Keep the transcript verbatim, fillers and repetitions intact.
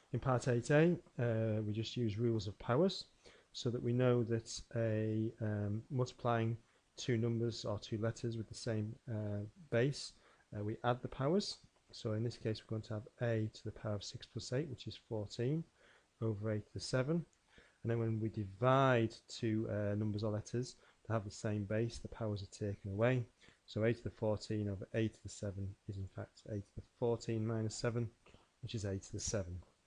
In part eight A, uh, we just use rules of powers so that we know that a um, multiplying two numbers or two letters with the same uh, base, uh, we add the powers. So in this case, we're going to have a to the power of six plus eight, which is fourteen, over a to the seven. And then when we divide two uh, numbers or letters to have the same base, the powers are taken away. So a to the fourteen over a to the seven is in fact a to the fourteen minus seven, which is a to the seven.